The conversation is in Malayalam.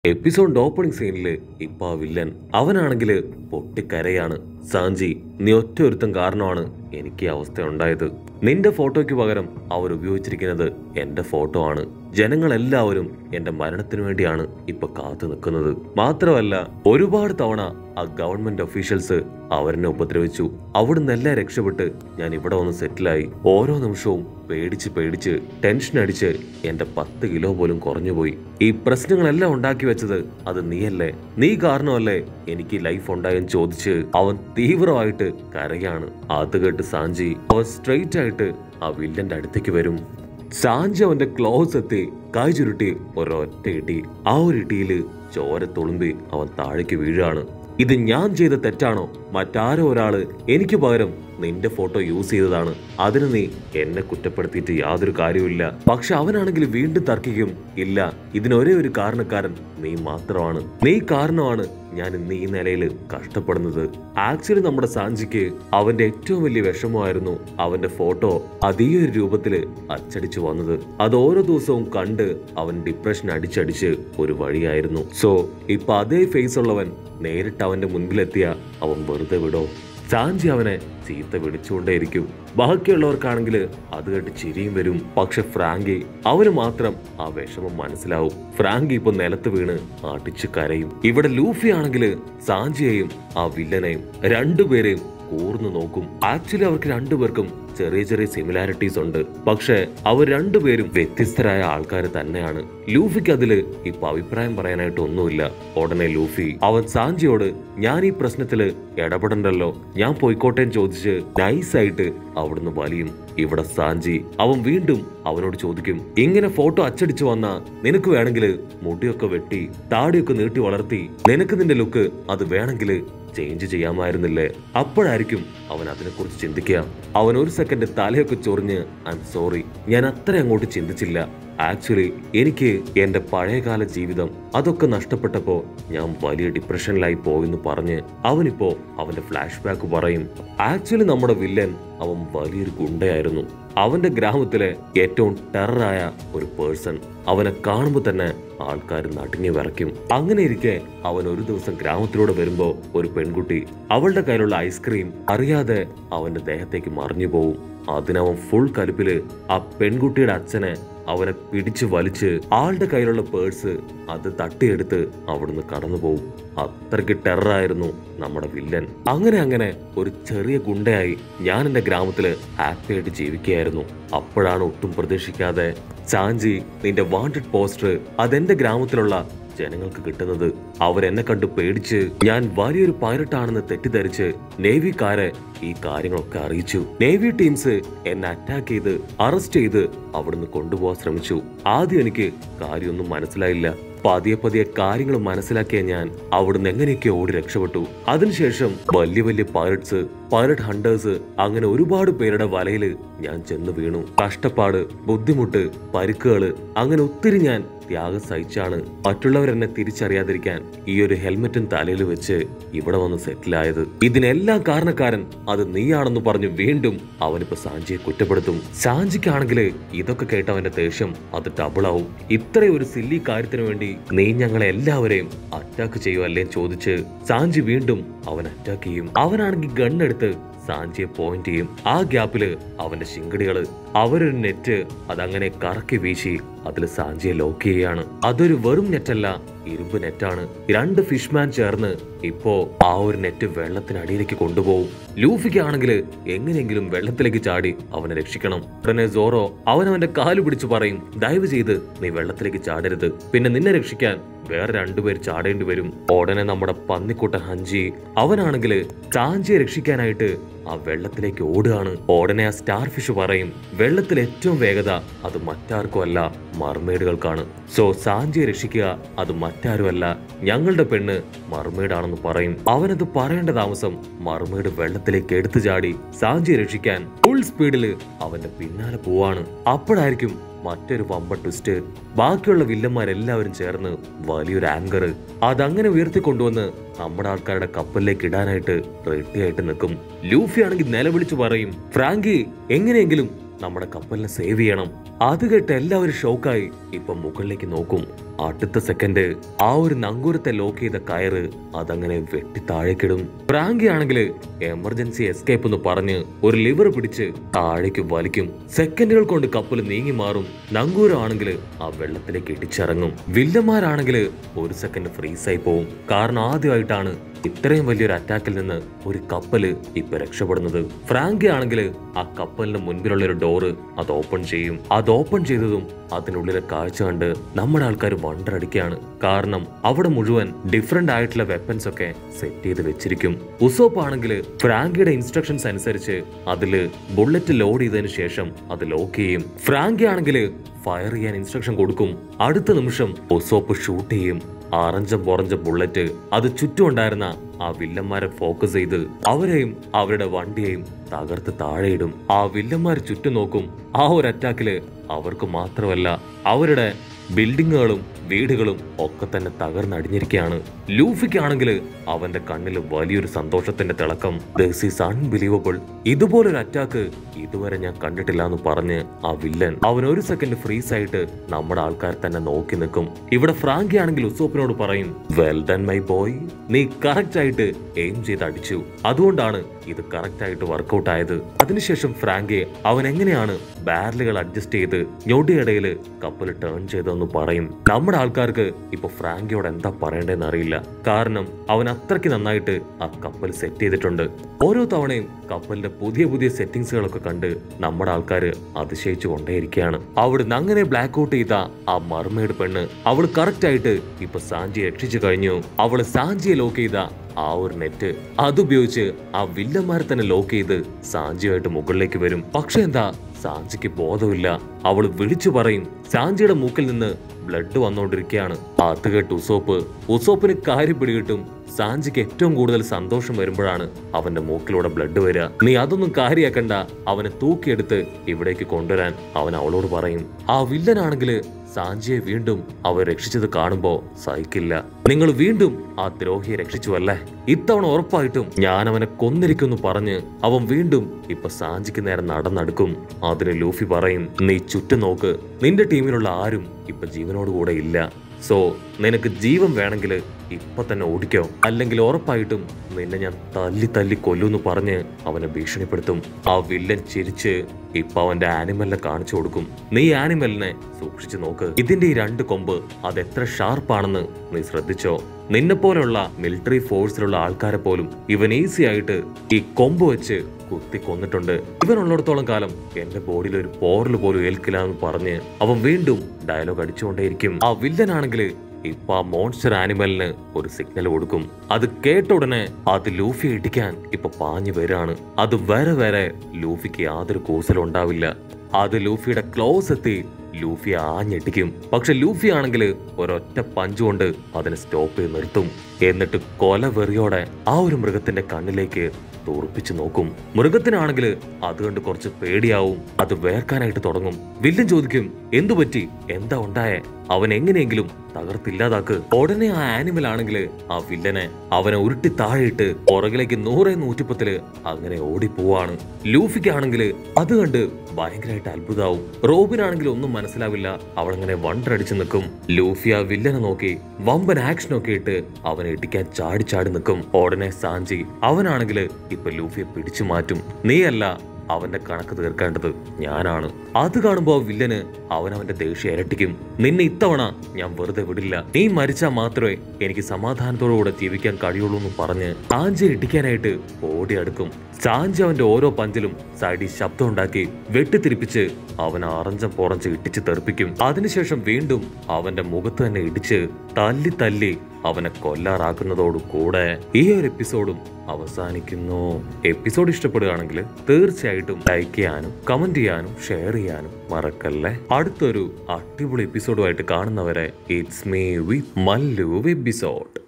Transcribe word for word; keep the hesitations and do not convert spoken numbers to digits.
എപ്പിസോഡ് ഓപ്പണിംഗ് സീനില് ഇപ്പൊ ആ വില്ലൻ അവനാണെങ്കില് പൊട്ടിക്കരയാണ്. സാഞ്ചി, നീ ഒറ്റ ഒരുത്തം കാരണമാണ് എനിക്ക് ഈ അവസ്ഥ ഉണ്ടായത്. നിന്റെ ഫോട്ടോയ്ക്ക് പകരം അവർ ഉപയോഗിച്ചിരിക്കുന്നത് എന്റെ ഫോട്ടോ ആണ്. ജനങ്ങളെല്ലാവരും എന്റെ മരണത്തിന് വേണ്ടിയാണ് ഇപ്പൊ കാത്തു നിൽക്കുന്നത്. മാത്രമല്ല, ഒരുപാട് തവണ ആ ഗവൺമെന്റ് ഒഫീഷ്യൽസ് അവരെന്നെ ഉപദ്രവിച്ചു. അവിടുന്ന് എല്ലാം രക്ഷപ്പെട്ട് ഞാൻ ഇവിടെ വന്ന് സെറ്റിലായി. ഓരോ നിമിഷവും പേടിച്ച് പേടിച്ച് ടെൻഷൻ അടിച്ച് എന്റെ പത്ത് കിലോ പോലും കുറഞ്ഞുപോയി. ഈ പ്രശ്നങ്ങളെല്ലാം ഉണ്ടാക്കി വെച്ചത് അത് നീയല്ലേ? നീ കാരണമല്ലേ എനിക്ക് ലൈഫ് ഉണ്ടായെന്ന് ചോദിച്ച് അവൻ തീവ്രമായിട്ട് കരയാണ്. അത് കേട്ട് സാഞ്ചി അവൻ സ്ട്രെയിറ്റ് ആയിട്ട് ആ വില്ലന്റെ അടുത്തേക്ക് വരും. സാഞ്ചി അവന്റെ ക്ലോസ് എത്തി കൈ ചുരുട്ടി ഒരൊറ്റ ഇടി. ആ ഒരു ഇടിയില് ചോര തുളുമ്പി അവൻ താഴേക്ക് വീഴാണ്. ഇത് ഞാൻ ചെയ്ത തെറ്റാണോ? മറ്റാരോ ഒരാള് എനിക്ക് പകരം നിന്റെ ഫോട്ടോ യൂസ് ചെയ്തതാണ്. അതിന് നീ എന്നെ കുറ്റപ്പെടുത്തിയിട്ട് യാതൊരു കാര്യവുമില്ല. പക്ഷെ അവനാണെങ്കിൽ വീണ്ടും തർക്കിക്കും. ഇല്ല, ഇതിനൊരേ ഒരു കാരണക്കാരൻ നീ മാത്രമാണ്. നീ കാരണമാണ് ഞാൻ ഇന്ന് ഈ നിലയിൽ കഷ്ടപ്പെടുന്നത്. ആക്ച്വലി നമ്മുടെ സാഞ്ചിക്ക് അവന്റെ ഏറ്റവും വലിയ വിഷമമായിരുന്നു അവന്റെ ഫോട്ടോ അതീയൊരു രൂപത്തില് അച്ചടിച്ചു വന്നത്. അത് ഓരോ ദിവസവും കണ്ട് അവൻ ഡിപ്രഷൻ അടിച്ചടിച്ച് ഒരു വഴിയായിരുന്നു. സോ ഇപ്പൊ അതേ ഫേസ് ഉള്ളവൻ നേരിട്ട് അവന്റെ മുൻപിലെത്തിയ അവൻ വെറുതെ വിടോ? സാഞ്ചി അവനെ ചീത്ത വിളിച്ചുകൊണ്ടേയിരിക്കും. ബാക്കിയുള്ളവർക്കാണെങ്കിൽ അത് കേട്ട് ചിരിയും വരും. പക്ഷെ ഫ്രാങ്കി, അവന് മാത്രം ആ വിഷമം മനസ്സിലാവും. ഫ്രാങ്കി ഇപ്പൊ നിലത്ത് വീണ് അടിച്ചു കരയും. ഇവിടെ ലൂഫി ആണെങ്കിൽ സാഞ്ചിയെയും ആ വില്ലനെയും രണ്ടുപേരെയും കൂർന്നു നോക്കും. ആക്ച്വലി അവർക്ക് രണ്ടുപേർക്കും ചെറിയ ചെറിയ സിമിലാരിറ്റീസ് ഉണ്ട്. പക്ഷെ അവർ രണ്ടുപേരും വ്യത്യസ്തരായ ആൾക്കാർ തന്നെയാണ്. ലൂഫിക്ക് അതില് ഇപ്പൊ അഭിപ്രായം പറയാനായിട്ട് ഒന്നുമില്ല. ഉടനെ ലൂഫി അവൻ സാഞ്ചിയോട് ഞാൻ ഈ പ്രശ്നത്തില് ഇടപെടണ്ടല്ലോ, ഞാൻ പോയിക്കോട്ടെ ചോദിച്ച് നൈസായിട്ട് അവിടുന്ന് വലിയും. ഇവിടെ സാഞ്ചി അവൻ വീണ്ടും അവനോട് ചോദിക്കും, ഇങ്ങനെ ഫോട്ടോ അച്ചടിച്ചു വന്ന നിനക്ക് വേണമെങ്കിൽ മുടിയൊക്കെ വെട്ടി താടിയൊക്കെ നീട്ടി വളർത്തി നിനക്ക് നിന്റെ ലുക്ക് അത് വേണമെങ്കിൽ ചേഞ്ച് ചെയ്യാമായിരുന്നില്ലേ? അപ്പോഴായിരിക്കും അവൻ അതിനെക്കുറിച്ച് ചിന്തിക്കുക. അവൻ ഒരു സെക്കൻഡ് തലയൊക്കെ ചൊറിഞ്ഞ് ഐ എം സോറി, ഞാൻ അത്ര അങ്ങോട്ട് ചിന്തിച്ചില്ല. ആക്ച്വലി എനിക്ക് എന്റെ പഴയകാല ജീവിതം അതൊക്കെ നഷ്ടപ്പെട്ടപ്പോ ഞാൻ വലിയ ഡിപ്രഷനിലായി പോയെന്ന് പറഞ്ഞ് അവനിപ്പോ അവന്റെ ഫ്ലാഷ് ബാക്ക് പറയും. ആക്ച്വലി നമ്മുടെ വില്ലൻ അവൻ വലിയൊരു ഗുണ്ടയായിരുന്നു. അവന്റെ ഗ്രാമത്തിലെ ഏറ്റവും ടെററായ ഒരു പേഴ്സൺ. അവനെ കാണുമ്പോൾ തന്നെ ആൾക്കാർ നടുങ്ങി വിറയ്ക്കും. അങ്ങനെ ഇരിക്കെ അവൻ ഒരു ദിവസം ഗ്രാമത്തിലൂടെ വരുമ്പോ ഒരു പെൺകുട്ടി അവളുടെ കയ്യിലുള്ള ഐസ്ക്രീം അറിയാതെ അവന്റെ ദേഹത്തേക്ക് മറിഞ്ഞു പോവും. അതിനവൻ ഫുൾ കലിപ്പില് ആ പെൺകുട്ടിയുടെ അച്ഛനെ അവനെ പിടിച്ചു വലിച്ച് ആളുടെ കയ്യിലുള്ള പേഴ്സ് അത് തട്ടിയെടുത്ത് അവിടുന്ന് കടന്നു പോകും. അത്രയ്ക്ക് ടെററായിരുന്നു നമ്മുടെ വില്ലൻ. അങ്ങനെ അങ്ങനെ ഒരു ചെറിയ ഗുണ്ടയായി ഞാൻ എന്റെ ഗ്രാമത്തില് ഹാപ്പി ആയിട്ട് ജീവിക്കുകയായിരുന്നു. അപ്പോഴാണ് ഒട്ടും പ്രതീക്ഷിക്കാതെ സാഞ്ചി നിന്റെ വാണ്ടഡ് പോസ്റ്റർ അതെന്റെ ഗ്രാമത്തിലുള്ള ജനങ്ങൾക്ക് കിട്ടുന്നത്. അവരെന്നെ കണ്ടു പേടിച്ച് ഞാൻ വലിയൊരു പൈലറ്റ് ആണെന്ന് തെറ്റിദ്ധരിച്ച് നേവിക്കാരെ ഈ കാര്യങ്ങളൊക്കെ അറിയിച്ചു. നേവി ടീംസ് എന്നെ അറ്റാക്ക് ചെയ്ത് അറസ്റ്റ് ചെയ്ത് അവിടുന്ന് കൊണ്ടുപോകാൻ ശ്രമിച്ചു. ആദ്യം എനിക്ക് കാര്യമൊന്നും മനസ്സിലായില്ല. പതിയെ പതിയെ കാര്യങ്ങൾ മനസ്സിലാക്കിയ ഞാൻ അവിടുന്ന് എങ്ങനെയൊക്കെ ഓടി രക്ഷപ്പെട്ടു. അതിനുശേഷം വലിയ വലിയ പൈലറ്റ്സ്, പൈലറ്റ് ഹണ്ടേഴ്സ്, അങ്ങനെ ഒരുപാട് പേരുടെ വലയില് ഞാൻ ചെന്ന് വീണു. കഷ്ടപ്പാട്, ബുദ്ധിമുട്ട്, പരിക്കുകള്, അങ്ങനെ ഒത്തിരി ഞാൻ ത്യാഗം സഹിച്ചാണ് മറ്റുള്ളവരെന്നെ തിരിച്ചറിയാതിരിക്കാൻ ഈ ഒരു ഹെൽമെറ്റും തലയിൽ വെച്ച് ഇവിടെ വന്ന് സെറ്റിലായത്. ഇതിനെല്ലാം കാരണക്കാരൻ അത് നീയാണെന്ന് പറഞ്ഞു വീണ്ടും അവനിപ്പോ സാഞ്ചിയെ കുറ്റപ്പെടുത്തും. സാഞ്ചിക്കാണെങ്കിൽ ഇതൊക്കെ കേട്ട അവന്റെ ദേഷ്യം അത് ഡബിൾ ആവും. ഇത്രയും ഒരു സില്ലി കാര്യത്തിന് വേണ്ടി നീ ഞങ്ങളെ എല്ലാവരെയും അറ്റാക്ക് ചെയ്യുമല്ലേ ചോദിച്ച് സാഞ്ചി വീണ്ടും അവൻ അറ്റാക്ക് ചെയ്യും. അവനാണെങ്കിൽ ഗണ്ണെടുത്ത് സാഞ്ചിയെ പോയിന്റ് ചെയ്യും. ആ ഗ്യാപ്പില് അവന്റെ ശിങ്കടികള് അവരൊരു നെറ്റ് അതങ്ങനെ കറക്കി വീശി അതിൽ സാഞ്ചിയെ ലോക്ക് ചെയ്യാണ്. അതൊരു വെറും നെറ്റല്ല, ഇരുമ്പ് നെറ്റാണ്. രണ്ട് ഫിഷ്മാൻ ചേർന്ന് ഇപ്പോ ആ ഒരു നെറ്റ് വെള്ളത്തിനടിയിലേക്ക് കൊണ്ടുപോകും. ലൂഫിക്ക് ആണെങ്കിൽ എങ്ങനെയെങ്കിലും വെള്ളത്തിലേക്ക് ചാടി അവനെ രക്ഷിക്കണം. ഉടനെ സോറോ അവനവന്റെ കാല് പിടിച്ചു പറയും, ദയവ് ചെയ്ത് നീ വെള്ളത്തിലേക്ക് ചാടരുത്, പിന്നെ നിന്നെ രക്ഷിക്കാൻ വേറെ രണ്ടുപേർ ചാടേണ്ടി വരും. ഉടനെ നമ്മുടെ പന്നിക്കുട്ട ഹഞ്ചി അവനാണെങ്കിൽ സാഞ്ചിയെ രക്ഷിക്കാനായിട്ട് ആ വെള്ളത്തിലേക്ക് ഓടുകയാണ്. ഉടനെ ആ സ്റ്റാർ ഫിഷ് പറയും, വെള്ളത്തിൽ ഏറ്റവും വേഗത അത് മറ്റാർക്കും അല്ല, മർമെയ്ഡുകൾക്കാണ്. സോ സാഞ്ചിയെ രക്ഷിക്കുക അത് മറ്റാരുമല്ല, ഞങ്ങളുടെ പെണ്ണ് മർമെയ്ഡാണെന്ന് പറയും. അവനത് പറയേണ്ട താമസം മർമെയ്ഡ് വെള്ളത്തിലേക്ക് എടുത്തു ചാടി സാഞ്ചിയെ രക്ഷിക്കാൻ ഫുൾ സ്പീഡില് അവന്റെ പിന്നാലെ പോവാണ്. അപ്പോഴായിരിക്കും മറ്റൊരു പമ്പ ട്വിസ്റ്റ്. ബാക്കിയുള്ള വില്ലന്മാരെല്ലാവരും ചേർന്ന് വലിയൊരു ആങ്കർ അതങ്ങനെ ഉയർത്തിക്കൊണ്ടുവന്ന് നമ്മുടെ ആൾക്കാരുടെ കപ്പലിലേക്ക് ഇടാനായിട്ട് റെഡിയായിട്ട് നിൽക്കും. ലൂഫി ആണെങ്കിൽ നിലവിളിച്ചു പറയും, ഫ്രാങ്കി എങ്ങനെയെങ്കിലും നമ്മുടെ കപ്പലിനെ സേവ് ചെയ്യണം. അത് കേട്ട് എല്ലാവരും ഷോക്കായി ഇപ്പൊ മുകളിലേക്ക് നോക്കും. അടുത്ത സെക്കൻഡ് ആ ഒരു നങ്കൂരത്തെ ലോക്ക് ചെയ്ത കയറ് അതങ്ങനെ വെട്ടി താഴേക്കിടും. ഫ്രാങ്കി ആണെങ്കില് എമർജൻസി എസ്കേപ്പ് എന്ന് പറഞ്ഞ് ഒരു ലിവർ പിടിച്ച് താഴേക്ക് വലിക്കും. സെക്കൻഡുകൾ കൊണ്ട് കപ്പൽ നീങ്ങി മാറും. നങ്കൂരം ആണെങ്കില് ആ വെള്ളത്തിലേക്ക് ഇടിച്ചിറങ്ങും. വില്ലന്മാരാണെങ്കില് ഒരു സെക്കൻഡ് ഫ്രീസായി പോവും. കാരണം ആദ്യമായിട്ടാണ് ഇത്രയും വലിയൊരു അറ്റാക്കിൽ നിന്ന് ഒരു കപ്പല് ഇപ്പൊ രക്ഷപ്പെടുന്നത്. ഫ്രാങ്കി ആണെങ്കിൽ ആ കപ്പലിന് മുൻപിലുള്ള ഒരു ഡോറ് അത് ഓപ്പൺ ചെയ്യും. അത് ഓപ്പൺ ചെയ്തതും അതിനുള്ളിലെ കാഴ്ച കണ്ട് നമ്മുടെ ആൾക്കാർ വണ്ടറടിക്കുകയാണ്. കാരണം അവിടെ മുഴുവൻ ഡിഫറെന്റ് ആയിട്ടുള്ള വെപ്പൻസ് ഒക്കെ സെറ്റ് ചെയ്ത് വെച്ചിരിക്കും. ഉസോപ്പ് ആണെങ്കിൽ ഫ്രാങ്കിയുടെ ഇൻസ്ട്രക്ഷൻസ് അനുസരിച്ച് അതില് ബുള്ളറ്റ് ലോഡ് ചെയ്തതിനു ശേഷം അത് ലോക്ക് ചെയ്യും. ഫ്രാങ്കി ആണെങ്കിൽ ഫയർ ചെയ്യാൻ ഇൻസ്ട്രക്ഷൻ കൊടുക്കും. അടുത്ത നിമിഷം ഉസോപ്പ് ഷൂട്ട് ചെയ്യും. ആറഞ്ച പൊറഞ്ച ബുള്ളറ്റ് അത് ചുറ്റും ഉണ്ടായിരുന്ന ആ വില്ലന്മാരെ ഫോക്കസ് ചെയ്ത് അവരെയും അവരുടെ വണ്ടിയെയും തകർത്ത് താഴെയിടും. ആ വില്ലന്മാർ ചുറ്റും നോക്കും. ആ ഒരു അറ്റാക്കില് അവർക്ക് മാത്രമല്ല അവരുടെ ബിൽഡിങ്ങുകളും വീടുകളും ഒക്കെ തന്നെ തകർന്നടിഞ്ഞിരിക്കുകയാണ്. ലൂഫിക്കാണെങ്കിൽ അവന്റെ കണ്ണിൽ വലിയൊരു സന്തോഷത്തിന്റെ തിളക്കം. ദിസ് ഈസ് അൺബിലീവബിൾ, ഇതുപോലൊരു അറ്റാക്ക് ഇതുവരെ ഞാൻ കണ്ടിട്ടില്ല എന്ന് പറഞ്ഞ് ആ വില്ലൻ അവൻ ഒരു സെക്കൻഡ് ഫ്രീസ് ആയിട്ട് നമ്മുടെ ആൾക്കാർ തന്നെ നോക്കി നിൽക്കും. ഇവിടെ ഫ്രാങ്കി ആണെങ്കിൽ ഉസോപ്പിനോട് പറയും, വെൽ ഡൺ മൈ ബോയ്, നീ കറക്റ്റ് ആയിട്ട് എയിം ചെയ്ത് അടിച്ചു, അതുകൊണ്ടാണ് ഇത് കറക്റ്റ് ആയിട്ട് വർക്കൗട്ട് ആയത്. അതിനുശേഷം ഫ്രാങ്കി അവൻ എങ്ങനെയാണ് ബാരലുകൾ അഡ്ജസ്റ്റ് ചെയ്ത് ഞൊടിയിടയില് കപ്പൽ ടേൺ ചെയ്തതെന്ന് പറയും. നമ്മുടെ ആൾക്കാർക്ക് ഇപ്പൊ ഫ്രാങ്കിയോട് എന്താ പറയേണ്ടതെന്ന് അറിയില്ല. കാരണം അവൻ അത്രയ്ക്ക് നന്നായിട്ട് ആ കപ്പൽ സെറ്റ് ചെയ്തിട്ടുണ്ട്. ഓരോ തവണയും കപ്പലിന്റെ പുതിയ പുതിയ സെറ്റിംഗ്സുകളൊക്കെ കണ്ട് നമ്മുടെ ആൾക്കാർ അതിശയിച്ചു കൊണ്ടേയിരിക്കുകയാണ്. അവിടുന്ന് അങ്ങനെ ബ്ലാക്ക് ഔട്ട് ചെയ്ത ആ മർമെയ്ഡ് പെണ്ണ് അവൾ കറക്റ്റ് ആയിട്ട് ഇപ്പൊ സാഞ്ചിയെ രക്ഷിച്ചു കഴിഞ്ഞു. അവള് സാഞ്ചിയെ ലോക്ക് ചെയ്ത ആ ഒരു നെറ്റ് അതുപയോഗിച്ച് ആ വില്ലന്മാരെ തന്നെ ലോക്ക് ചെയ്ത് സാഞ്ചിയായിട്ട് മുകളിലേക്ക് വരും. പക്ഷെ എന്താ സാഞ്ചിക്ക് ബോധമില്ല. അവള് വിളിച്ചു പറയും സാഞ്ചിയുടെ മൂക്കിൽ നിന്ന് ബ്ലഡ് വന്നോണ്ടിരിക്കുകയാണ്. അത് കേട്ട് ഉസോപ്പ് ഉസോപ്പിന് കാര്യം പിടികിട്ടും. സാഞ്ചിക്ക് ഏറ്റവും കൂടുതൽ സന്തോഷം വരുമ്പോഴാണ് അവന്റെ മൂക്കിലൂടെ ബ്ലഡ് വരിക. നീ അതൊന്നും കാര്യാക്കണ്ട, അവനെ തൂക്കിയെടുത്ത് ഇവിടേക്ക് കൊണ്ടുവരാൻ അവൻ അവളോട് പറയും. ആ വില്ലനാണെങ്കില് സാഞ്ചിയെ വീണ്ടും അവർ രക്ഷിച്ചത് കാണുമ്പോ സഹിക്കില്ല. നിങ്ങൾ വീണ്ടും ആ ദ്രോഹിയെ രക്ഷിച്ചു അല്ലേ, ഇത്തവണ ഉറപ്പായിട്ടും ഞാൻ അവനെ കൊന്നിരിക്കുന്നു പറഞ്ഞ് അവൻ വീണ്ടും ഇപ്പൊ സാഞ്ചിക്ക് നേരെ നടന്നെടുക്കും. അതിന് ലൂഫി പറയും, നീ ചുറ്റും നോക്ക്, നിന്റെ ടീമിലുള്ള ആരും ഇപ്പൊ ജീവനോടുകൂടെ ഇല്ല. സോ നിനക്ക് ജീവൻ വേണമെങ്കിൽ ഇപ്പൊ തന്നെ ഓടിക്കോ, അല്ലെങ്കിൽ ഉറപ്പായിട്ടും നിന്നെ ഞാൻ തല്ലി തല്ലി കൊല്ലൂന്ന് പറഞ്ഞ് അവനെ ഭീഷണിപ്പെടുത്തും. ആ വില്ലൻ ചിരിച്ച് ഇപ്പൊ അവന്റെ ആനിമലിനെ കാണിച്ചു കൊടുക്കും. നീ ആനിമലിനെ സൂക്ഷിച്ചു നോക്ക്, ഇതിന്റെ ഈ രണ്ട് കൊമ്പ് അതെത്ര ഷാർപ്പാണെന്ന് നീ ശ്രദ്ധിച്ചോ. നിന്നെ പോലുള്ള മിലിറ്ററി ഫോഴ്സിലുള്ള ആൾക്കാരെ പോലും ഇവൻ ഈസി ആയിട്ട് ഈ കൊമ്പ് വെച്ച് കുത്തി കൊന്നിട്ടുണ്ട്. ഇവനുള്ളിടത്തോളം കാലം എന്റെ ബോഡിയിൽ ഒരു പോറൽ പോലും ഏൽക്കില്ല എന്ന് പറഞ്ഞ് അവൻ വീണ്ടും ഡയലോഗ് അടിച്ചുകൊണ്ടേയിരിക്കും. ആ വില്ലനാണെങ്കിൽ ഇപ്പൊ ആ മോൺസ്റ്റർ ആനിമലിന് ഒരു സിഗ്നൽ കൊടുക്കും. അത് കേട്ട ഉടനെ അത് ലൂഫി ഇടിക്കാൻ ഇപ്പൊ പാഞ്ഞു വരാണ്. അത് വരെ വരെ ലൂഫിക്ക് യാതൊരു കൂസലും ഉണ്ടാവില്ല. അത് ലൂഫിയുടെ ക്ലോസ് എത്തി ലൂഫി ആഞ്ഞെട്ടിക്കും. പക്ഷെ ലൂഫി ആണെങ്കിൽ ഒരൊറ്റ പഞ്ച് കൊണ്ട് അതിനെ സ്റ്റോപ്പ് ചെയ്ത് നിർത്തും. എന്നിട്ട് കൊല വെറിയോടെ ആ ഒരു മൃഗത്തിന്റെ കണ്ണിലേക്ക് തുറപ്പിച്ചു നോക്കും. മൃഗത്തിനാണെങ്കിൽ അത് കണ്ട് കുറച്ച് പേടിയാവും. അത് വേർക്കാനായിട്ട് തുടങ്ങും. വില്ലൻ ചോദിക്കും, എന്തു പറ്റി, എന്താ ഉണ്ടായേ, അവൻ എങ്ങനെയെങ്കിലും തകർത്തില്ലാതാക്ക്. ഉടനെ ആ ആനിമൽ ആണെങ്കിൽ ആ വില്ലനെ അവനെ ഉരുട്ടി താഴെയിട്ട് പുറകിലേക്ക് നൂറേ നൂറ്റിപ്പത്തില് അങ്ങനെ ഓടിപ്പോവാണ്. ലൂഫിക്കാണെങ്കിൽ അത് കണ്ട് ഭയങ്കരമായിട്ട് അത്ഭുതമാവും. റോബിനാണെങ്കിൽ ഒന്നും മനസ്സിലാവില്ല. അവളങ്ങനെ വണ്ടടിച്ചു നിൽക്കും. ലൂഫി ആ വില്ലനെ നോക്കി വമ്പൻ ആക്ഷനൊക്കെ ഇട്ട് അവനെ ഇടിക്കാൻ ചാടി ചാടി നിൽക്കും. ഉടനെ സാഞ്ചി അവനാണെങ്കിൽ ഇപ്പൊ ലൂഫിയെ പിടിച്ചു മാറ്റും. നീയല്ല അവന്റെ കണക്ക് തീർക്കേണ്ടത് ഞാനാണ്. അത് കാണുമ്പോ വില്ലന് അവൻ അവന്റെ ദേഷ്യം ഇരട്ടിക്കും. നിന്നെ ഇത്തവണ ഞാൻ വെറുതെ വിടില്ല, നീ മരിച്ചാൽ മാത്രമേ എനിക്ക് സമാധാനത്തോടുകൂടെ ജീവിക്കാൻ കഴിയുള്ളൂ എന്ന് പറഞ്ഞ് സാഞ്ചി ഇടിക്കാനായിട്ട് ഓടി അടുക്കും. സാഞ്ചി അവന്റെ ഓരോ പഞ്ചിലും സൈഡിൽ ശബ്ദം ഉണ്ടാക്കി വെട്ടിത്തിരിപ്പിച്ച് അവൻ അറഞ്ചം പുറഞ്ച് ഇടിച്ച് തെറിപ്പിക്കും. അതിനുശേഷം വീണ്ടും അവന്റെ മുഖത്ത് തന്നെ ഇടിച്ച് തല്ലി തല്ലി അവനെ കൊല്ലാറാക്കുന്നതോടു കൂടെ ഈ ഒരു എപ്പിസോഡും അവസാനിക്കുന്നു. എപ്പിസോഡ് ഇഷ്ടപ്പെടുകയാണെങ്കിൽ തീർച്ചയായിട്ടും ലൈക്ക് ചെയ്യാനും കമന്റ് ചെയ്യാനും ഷെയർ ചെയ്യാനും മറക്കല്ലേ. അടുത്തൊരു അടിപൊളി എപ്പിസോഡുമായിട്ട് കാണുന്നവരെ it's me with Mallu episode.